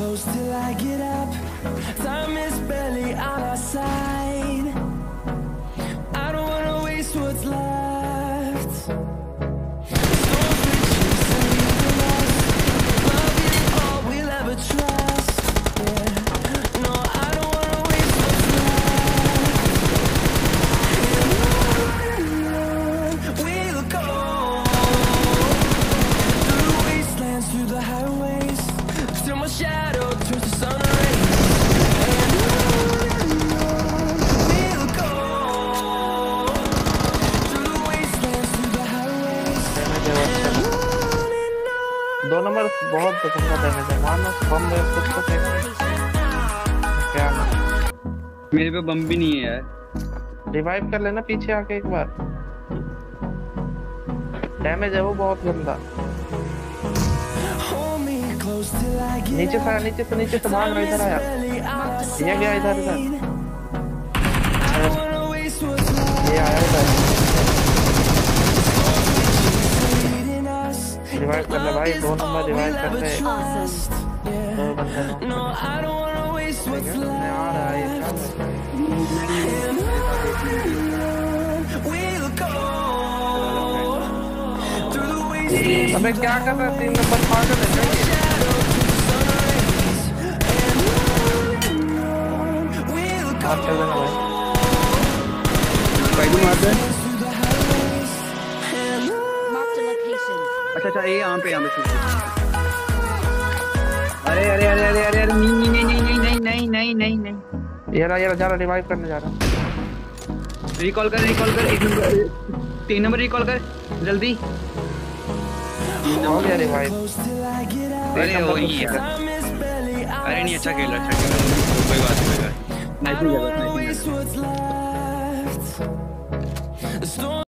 close till I get up. Time is barely on our side. I don't wanna waste what's left. Storms we chase and leaving us. Love is all we'll ever trust. Yeah. No, I don't wanna waste what's left. And on we'll go. Through the wastelands, through the highways, till my shadow turns to sun rays. And on we'll go. Through the wastelands, through the highways. दो number बहुत गंदा damage है। मानो बम में खुद को फेंक क्या मेरे पे बम भी नहीं है यार। रिवाइव कर लेना पीछे आके एक बार। डैमेज है वो बहुत गंदा। नीचे से भाग रहा इधर आया। ये गया इधर ये आया इधर। रिवाइव कर ले भाई, दो नंबर रिवाइव कर ले। दो बंदे मैं आ रहा है अबे क्या कर रहा है? 3 नंबर पागल है क्या ये? मार कर देना भाई भाई मार दे। अच्छा ये यहाँ पे अरे नहीं ये रहा जा रहा रिवाइव करने जा रहा। रिकॉल कर 3 नंबर रिकॉल कर जल्दी। हो गया रिवाइव। अरे वही यार। अरे नहीं अच्छा खेल कोई बात नहीं।